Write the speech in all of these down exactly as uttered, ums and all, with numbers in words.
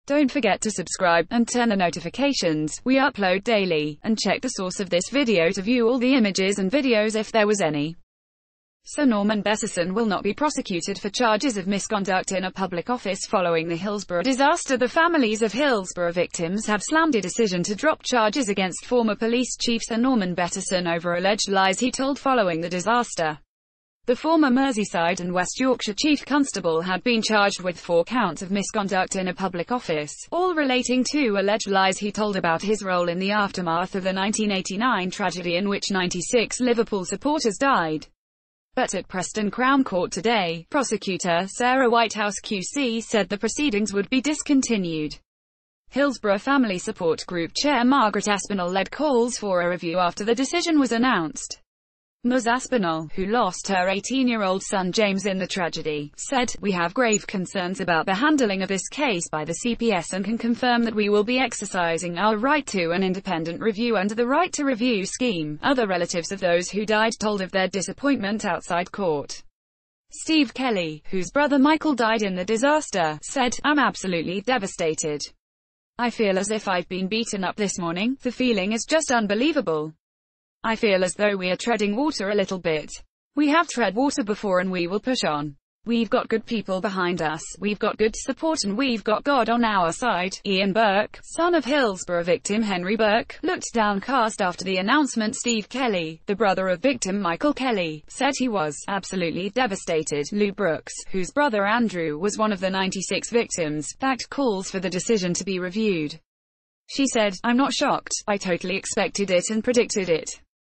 Don't forget to subscribe, and turn the notifications. We upload daily, and check the source of this video to view all the images and videos if there was any. Sir Norman Bettison will not be prosecuted for charges of misconduct in a public office following the Hillsborough disaster. The families of Hillsborough victims have slammed a decision to drop charges against former police chief Sir Norman Bettison over alleged lies he told following the disaster. The former Merseyside and West Yorkshire chief constable had been charged with four counts of misconduct in a public office, all relating to alleged lies he told about his role in the aftermath of the nineteen eighty-nine tragedy in which ninety-six Liverpool supporters died. But at Preston Crown Court today, prosecutor Sarah Whitehouse Q C said the proceedings would be discontinued. Hillsborough Family Support Group Chair Margaret Aspinall led calls for a review after the decision was announced. Ms Aspinall, who lost her eighteen-year-old son James in the tragedy, said, "We have grave concerns about the handling of this case by the C P S and can confirm that we will be exercising our right to an independent review under the Right to Review scheme." Other relatives of those who died told of their disappointment outside court. Steve Kelly, whose brother Michael died in the disaster, said, "I'm absolutely devastated. I feel as if I've been beaten up this morning. The feeling is just unbelievable. I feel as though we are treading water a little bit. We have tread water before and we will push on. We've got good people behind us, we've got good support and we've got God on our side." Ian Burke, son of Hillsborough victim Henry Burke, looked downcast after the announcement. Steve Kelly, the brother of victim Michael Kelly, said he was absolutely devastated. Lou Brooks, whose brother Andrew was one of the ninety-six victims, backed calls for the decision to be reviewed. She said, "I'm not shocked. I totally expected it and predicted it.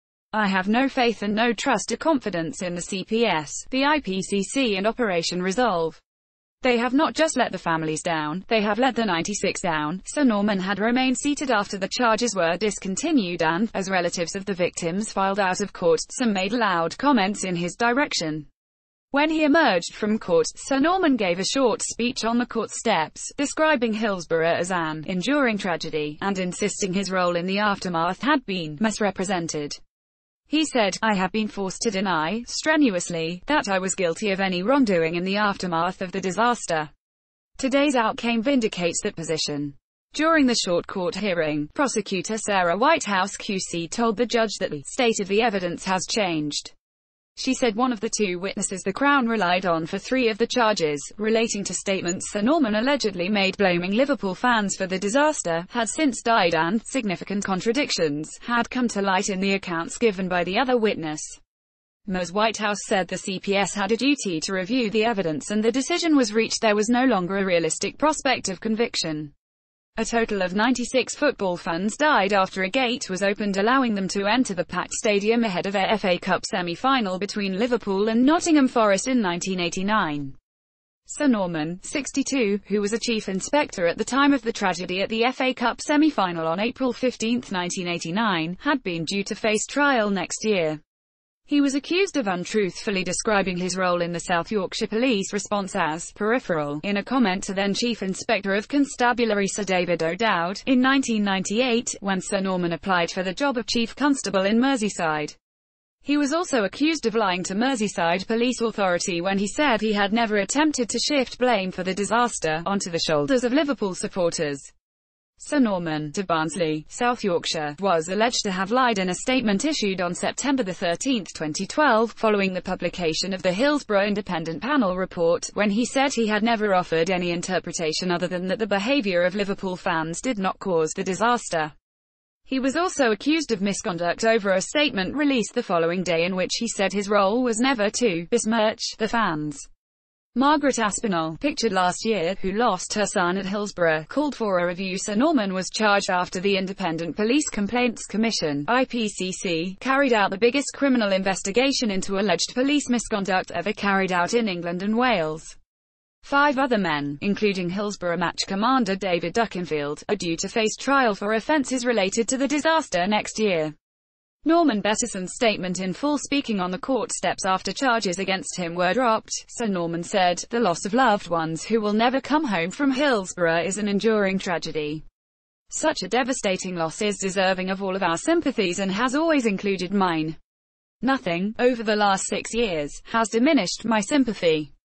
I have no faith and no trust or confidence in the C P S, the I P C C and Operation Resolve. They have not just let the families down, they have let the ninety-six down." Sir Norman had remained seated after the charges were discontinued and, as relatives of the victims filed out of court, some made loud comments in his direction. When he emerged from court, Sir Norman gave a short speech on the court steps, describing Hillsborough as an enduring tragedy, and insisting his role in the aftermath had been misrepresented. He said, "I have been forced to deny, strenuously, that I was guilty of any wrongdoing in the aftermath of the disaster. Today's outcome vindicates that position." During the short court hearing, prosecutor Sarah Whitehouse Q C told the judge that the state of the evidence has changed. She said one of the two witnesses the Crown relied on for three of the charges, relating to statements Sir Norman allegedly made blaming Liverpool fans for the disaster, had since died and significant contradictions had come to light in the accounts given by the other witness. Ms Whitehouse said the C P S had a duty to review the evidence and the decision was reached. There was no longer a realistic prospect of conviction. A total of ninety-six football fans died after a gate was opened allowing them to enter the packed stadium ahead of a F A Cup semi-final between Liverpool and Nottingham Forest in nineteen eighty-nine. Sir Norman, sixty-two, who was a chief inspector at the time of the tragedy at the F A Cup semi-final on April fifteenth nineteen eighty-nine, had been due to face trial next year. He was accused of untruthfully describing his role in the South Yorkshire Police response as peripheral, in a comment to then Chief Inspector of Constabulary Sir David O'Dowd, in nineteen ninety-eight, when Sir Norman applied for the job of Chief Constable in Merseyside. He was also accused of lying to Merseyside Police Authority when he said he had never attempted to shift blame for the disaster onto the shoulders of Liverpool supporters. Sir Norman, de Barnsley, South Yorkshire, was alleged to have lied in a statement issued on September the thirteenth twenty twelve, following the publication of the Hillsborough Independent Panel report, when he said he had never offered any interpretation other than that the behaviour of Liverpool fans did not cause the disaster. He was also accused of misconduct over a statement released the following day in which he said his role was never to besmirch the fans. Margaret Aspinall, pictured last year, who lost her son at Hillsborough, called for a review. Sir Norman was charged after the Independent Police Complaints Commission (I P C C) carried out the biggest criminal investigation into alleged police misconduct ever carried out in England and Wales. Five other men, including Hillsborough match commander David Duckenfield, are due to face trial for offences related to the disaster next year. Norman Bettison's statement in full, speaking on the court steps after charges against him were dropped. Sir Norman said, "The loss of loved ones who will never come home from Hillsborough is an enduring tragedy. Such a devastating loss is deserving of all of our sympathies and has always included mine. Nothing, over the last six years, has diminished my sympathy.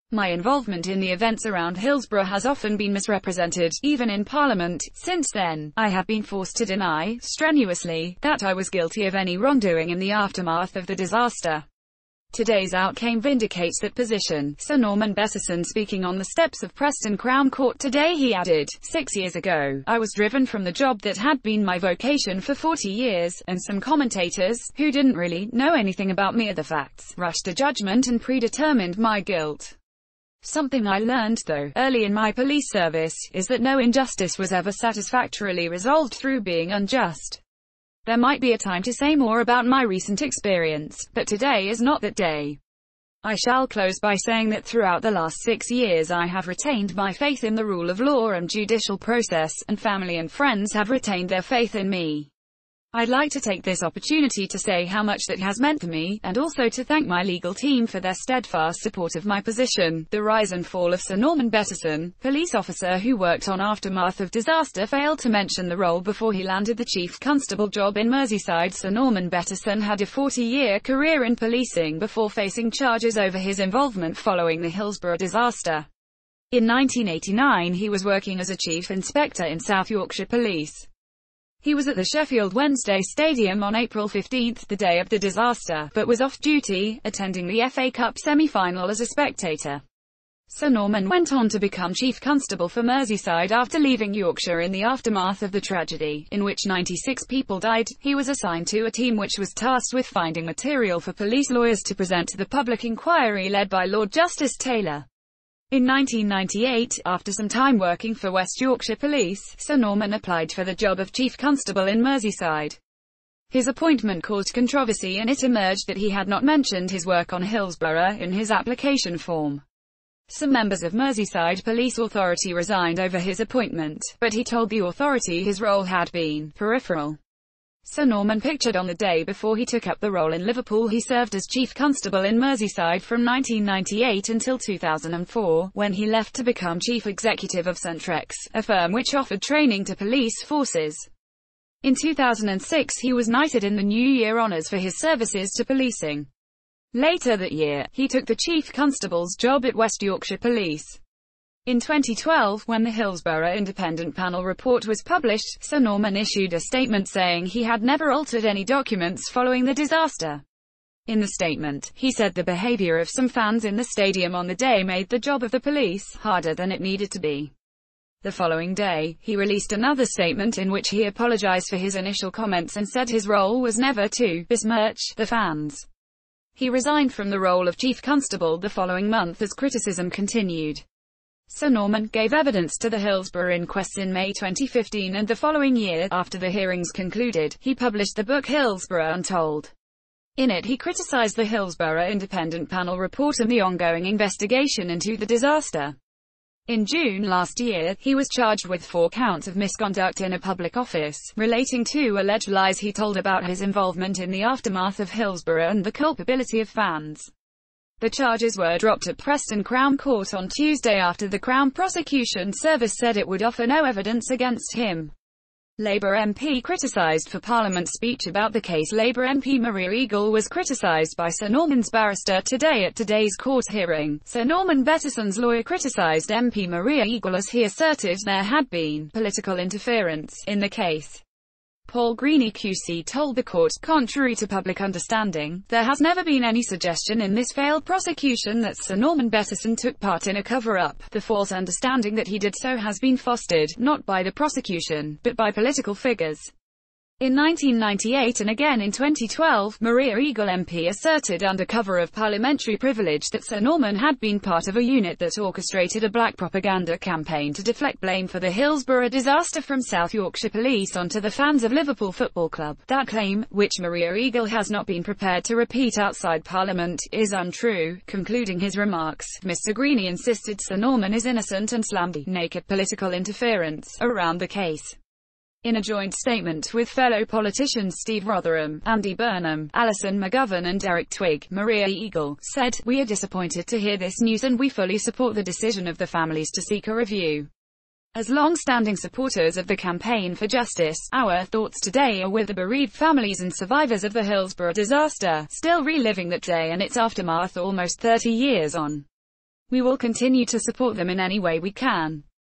My involvement in the events around Hillsborough has often been misrepresented, even in Parliament. Since then, I have been forced to deny, strenuously, that I was guilty of any wrongdoing in the aftermath of the disaster. Today's outcome vindicates that position. Sir Norman Bettison speaking on the steps of Preston Crown Court today, he added, Six years ago, I was driven from the job that had been my vocation for forty years, and some commentators, who didn't really know anything about me or the facts, rushed to judgment and predetermined my guilt. Something I learned, though, early in my police service, is that no injustice was ever satisfactorily resolved through being unjust. There might be a time to say more about my recent experience, but today is not that day. I shall close by saying that throughout the last six years I have retained my faith in the rule of law and judicial process, and family and friends have retained their faith in me. I'd like to take this opportunity to say how much that has meant to me, and also to thank my legal team for their steadfast support of my position. The rise and fall of Sir Norman Bettison, police officer who worked on aftermath of disaster, failed to mention the role before he landed the chief constable job in Merseyside. Sir Norman Bettison had a forty-year career in policing before facing charges over his involvement following the Hillsborough disaster. In nineteen eighty-nine he was working as a chief inspector in South Yorkshire Police. He was at the Sheffield Wednesday Stadium on April fifteenth, the day of the disaster, but was off duty, attending the F A Cup semi-final as a spectator. Sir Norman went on to become Chief Constable for Merseyside after leaving Yorkshire in the aftermath of the tragedy, in which ninety-six people died. He was assigned to a team which was tasked with finding material for police lawyers to present to the public inquiry led by Lord Justice Taylor. In nineteen ninety-eight, after some time working for West Yorkshire Police, Sir Norman applied for the job of Chief Constable in Merseyside. His appointment caused controversy, and it emerged that he had not mentioned his work on Hillsborough in his application form. Some members of Merseyside Police Authority resigned over his appointment, but he told the authority his role had been peripheral. Sir Norman pictured on the day before he took up the role in Liverpool. He served as Chief Constable in Merseyside from nineteen ninety-eight until two thousand four, when he left to become Chief Executive of Centrex, a firm which offered training to police forces. In two thousand six he was knighted in the New Year Honours for his services to policing. Later that year, he took the Chief Constable's job at West Yorkshire Police. In twenty twelve, when the Hillsborough Independent Panel report was published, Sir Norman issued a statement saying he had never altered any documents following the disaster. In the statement, he said the behaviour of some fans in the stadium on the day made the job of the police harder than it needed to be. The following day, he released another statement in which he apologised for his initial comments and said his role was never to besmirch the fans. He resigned from the role of Chief Constable the following month as criticism continued. Sir Norman gave evidence to the Hillsborough inquests in May twenty fifteen, and the following year, after the hearings concluded, he published the book Hillsborough Untold. In it he criticised the Hillsborough Independent Panel report and the ongoing investigation into the disaster. In June last year, he was charged with four counts of misconduct in a public office, relating to alleged lies he told about his involvement in the aftermath of Hillsborough and the culpability of fans. The charges were dropped at Preston Crown Court on Tuesday after the Crown Prosecution Service said it would offer no evidence against him. Labour M P criticised for Parliament speech about the case. Labour M P Maria Eagle was criticised by Sir Norman's barrister today at today's court hearing. Sir Norman Bettison's lawyer criticised M P Maria Eagle as he asserted there had been political interference in the case. Paul Greene Q C told the court, contrary to public understanding, there has never been any suggestion in this failed prosecution that Sir Norman Bettison took part in a cover-up. The false understanding that he did so has been fostered, not by the prosecution, but by political figures. In nineteen ninety-eight and again in twenty twelve, Maria Eagle M P asserted under cover of parliamentary privilege that Sir Norman had been part of a unit that orchestrated a black propaganda campaign to deflect blame for the Hillsborough disaster from South Yorkshire Police onto the fans of Liverpool Football Club. That claim, which Maria Eagle has not been prepared to repeat outside Parliament, is untrue. Concluding his remarks, Mister Greene insisted Sir Norman is innocent and slammed the naked political interference around the case. In a joint statement with fellow politicians Steve Rotherham, Andy Burnham, Alison McGovern and Derek Twigg, Maria Eagle said, "We are disappointed to hear this news and we fully support the decision of the families to seek a review. As long-standing supporters of the campaign for justice, our thoughts today are with the bereaved families and survivors of the Hillsborough disaster, still reliving that day and its aftermath almost thirty years on." We will continue to support them in any way we can.